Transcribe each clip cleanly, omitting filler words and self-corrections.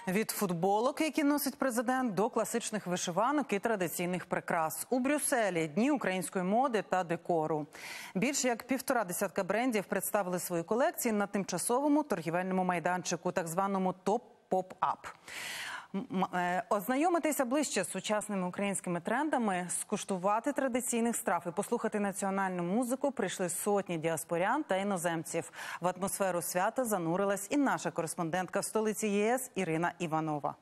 Від футболок, які носить президент, до класичних вишиванок і традиційних прикрас. У Брюсселі – Дні української моди та декору. Більш як 1,5 десятка брендів представили свої колекції на тимчасовому торгівельному майданчику, так званому «Топ-Поп-Ап». Ознайомитися ближче з сучасними українськими трендами, скуштувати традиційних страв і послухати національну музику прийшли сотні діаспорян та іноземців. В атмосферу свята занурилась і наша кореспондентка в столиці ЄС Ірина Іванова.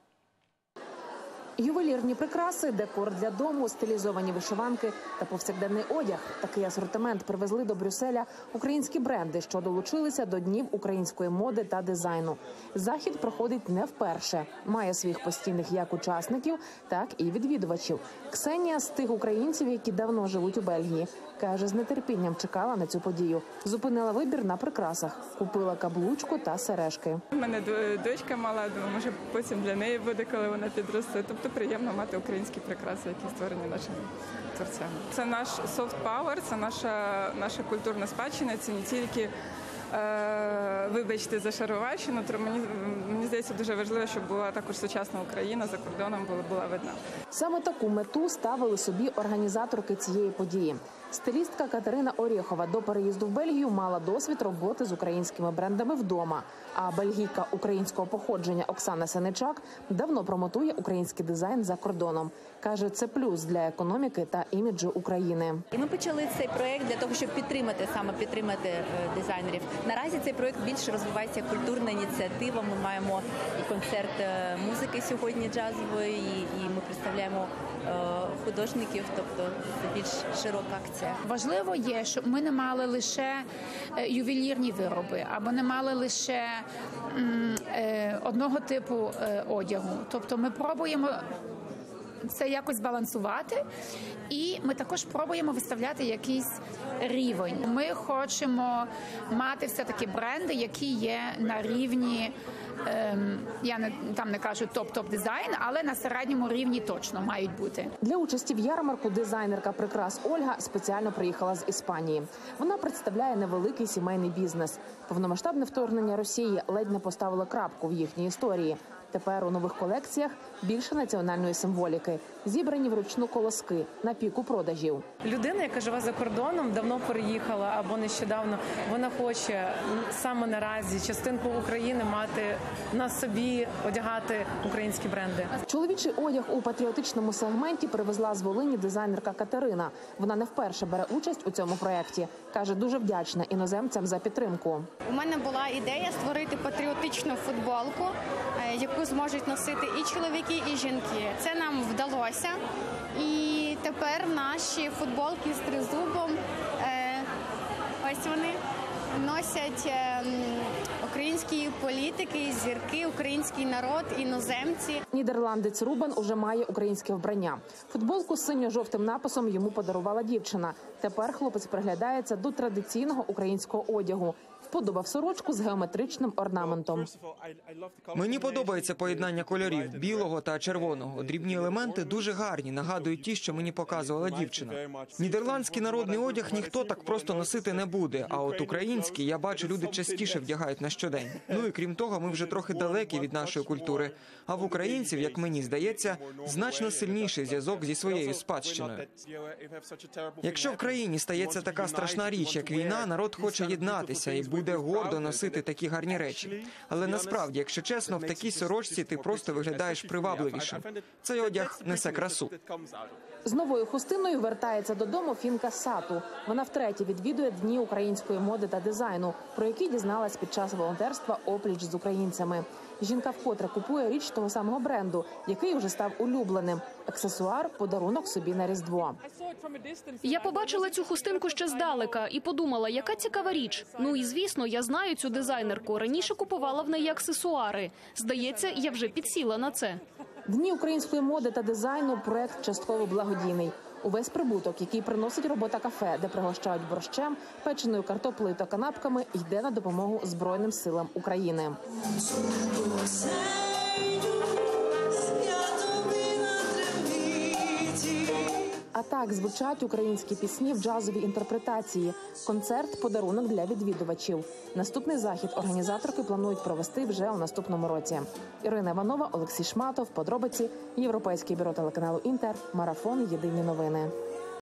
Ювелірні прикраси, декор для дому, стилізовані вишиванки та повсякденний одяг. Такий асортимент привезли до Брюсселя українські бренди, що долучилися до Днів української моди та дизайну. Захід проходить не вперше. Має своїх постійних як учасників, так і відвідувачів. Ксенія з тих українців, які давно живуть у Бельгії. Каже, з нетерпінням чекала на цю подію. Зупинила вибір на прикрасах. Купила каблучку та сережки. У мене дочка мала, думаю, може потім для неї буде, коли вона підросте. Тобто приємно мати українські прикраси, які створені нашими творцями. Це наш soft power, це наша культурна спадщина, це не тільки, вибачте, за шароварщину, то мені здається, дуже важливо, щоб була також сучасна Україна за кордоном, була видна. Саме таку мету ставили собі організаторки цієї події. Стилістка Катерина Орєхова до переїзду в Бельгію мала досвід роботи з українськими брендами вдома. А бельгійка українського походження Оксана Сеничак давно промотує український дизайн за кордоном. Каже, це плюс для економіки та іміджу України. І ми почали цей проєкт для того, щоб підтримати дизайнерів. Наразі цей проєкт більше розвивається як культурна ініціатива. Ми маємо і концерт музики сьогодні джазової, і ми представляємо художників, тобто це більш широка акція. Важливо є, щоб ми не мали лише ювелірні вироби, або не мали лише одного типу одягу. Тобто ми пробуємо це якось балансувати, і ми також пробуємо виставляти якийсь рівень. Ми хочемо мати все-таки бренди, які є на рівні, я не кажу топ-топ дизайн, але на середньому рівні точно мають бути. Для участі в ярмарку дизайнерка прикрас Ольга спеціально приїхала з Іспанії. Вона представляє невеликий сімейний бізнес. Повномасштабне вторгнення Росії ледь не поставило крапку в їхній історії. Тепер у нових колекціях більше національної символіки. Зібрані вручну колоски на піку продажів. Людина, яка живе за кордоном, давно переїхала або нещодавно, вона хоче саме наразі частинку України мати на собі, одягати українські бренди. Чоловічий одяг у патріотичному сегменті привезла з Волині дизайнерка Катерина. Вона не вперше бере участь у цьому проєкті. Каже, дуже вдячна іноземцям за підтримку. У мене була ідея створити патріотичну футболку, яку зможуть носити і чоловіки, і жінки. Це нам вдалося. І тепер наші футболки з тризубом, ось вони, носять українські політики, зірки, український народ, іноземці. Нідерландець Рубен уже має українське вбрання. Футболку з синьо-жовтим написом йому подарувала дівчина. Тепер хлопець приглядається до традиційного українського одягу. Вподобав сорочку з геометричним орнаментом. Мені подобається поєднання кольорів – білого та червоного. Дрібні елементи дуже гарні, нагадують ті, що мені показувала дівчина. Нідерландський народний одяг ніхто так просто носити не буде, а от український, я бачу, люди частіше вдягають на щодень. Ну і крім того, ми вже трохи далекі від нашої культури. А в українців, як мені здається, значно сильніший зв'язок зі своєю спадщиною. Якщо в країні стається така страшна річ, як війна, народ хоче єднатися і буде гордо носити такі гарні речі. Але насправді, якщо чесно, в такій сорочці ти просто виглядаєш привабливішим. Цей одяг несе красу. З новою хустиною вертається додому фінка Сату. Вона втретє відвідує Дні української моди та дизайну, про які дізналась під час волонтерства опліч з українцями. Жінка вкотре купує річ того самого бренду, який вже став улюбленим. Аксесуар – подарунок собі на Різдво. Я побачила цю хустинку ще здалека і подумала, яка цікава річ. Ну і звісно, я знаю цю дизайнерку. Раніше купувала в неї аксесуари. Здається, я вже підсіла на це. Дні української моди та дизайну – проект частково благодійний. Увесь прибуток, який приносить робота кафе, де пригощають борщем, печеною картоплею та канапками, йде на допомогу Збройним силам України. А Так звучать українські пісні в джазовій інтерпретації. Концерт – подарунок для відвідувачів. Наступний захід організаторки планують провести вже у наступному році. Ірина Іванова, Олексій Шматов. Подробиці. Європейське бюро телеканалу «Інтер». Марафон. Єдині новини.